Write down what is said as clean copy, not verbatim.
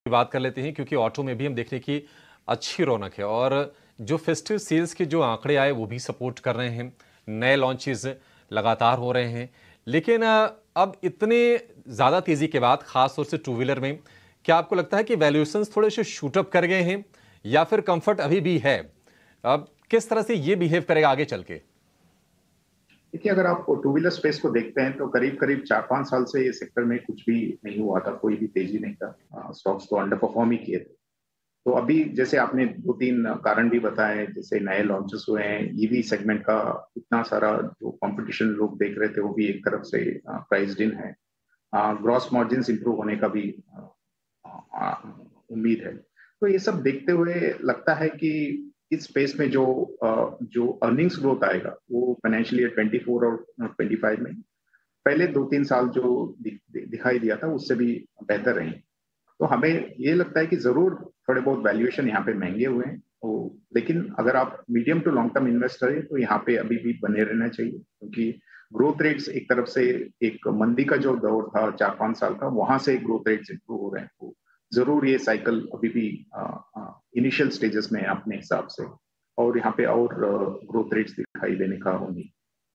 बात कर लेते हैं क्योंकि ऑटो में भी हम देख रहे हैं कि अच्छी रौनक है और जो फेस्टिव सेल्स के जो आंकड़े आए वो भी सपोर्ट कर रहे हैं। नए लॉन्चेस लगातार हो रहे हैं, लेकिन अब इतने ज़्यादा तेज़ी के बाद खास तौर से टू व्हीलर में क्या आपको लगता है कि वैल्यूएशंस थोड़े से शूट अप कर गए हैं या फिर कंफर्ट अभी भी है? अब किस तरह से ये बिहेव करेगा आगे चल के? देखिए, अगर आप टू व्हीलर स्पेस को देखते हैं तो करीब-करीब 4-5 साल से ये सेक्टर में कुछ भी नहीं हुआ था, कोई भी तेज़ी नहीं था। स्टॉक्स तो अंडर परफॉर्म ही किए थे। तो अभी जैसे आपने 2-3 कारण भी बताए, जैसे नए लॉन्चेस हुए हैं, ईवी सेगमेंट का इतना सारा जो कॉम्पिटिशन लोग देख रहे थे, वो भी एक तरफ से प्राइस्ड इन है। ग्रॉस मार्जिन्स इंप्रूव होने का भी अ, उम्मीद है। तो ये सब देखते हुए लगता है कि इस स्पेस में जो अर्निंग्स ग्रोथ आएगा, वो फाइनेंशियल ईयर 24 और 25 में पहले 2-3 साल जो दिखाई दिया था, उससे भी बेहतर रही। तो हमें ये लगता है कि ज़रूर थोड़े बहुत वैल्यूएशन यहाँ पे महँगे हुए हैं। तो लेकिन अगर आप medium to long term investor हैं, तो यहाँ पे अभी भी बने रहना चाहिए, क्योंकि ग्रोथ रेट्स एक तरफ से एक मंदी का जो दौर था 4-5 साल का, वहाँ से ग्रोथ रेट्स इंप्रूव हो रहे हैं। तो ज़रूर ये साइकिल अभी भी इनिशियल स्टेजेस में है अपने हिसाब से, और यहाँ पे और ग्रोथ रेट्स दिखाई देने का उम्मीद।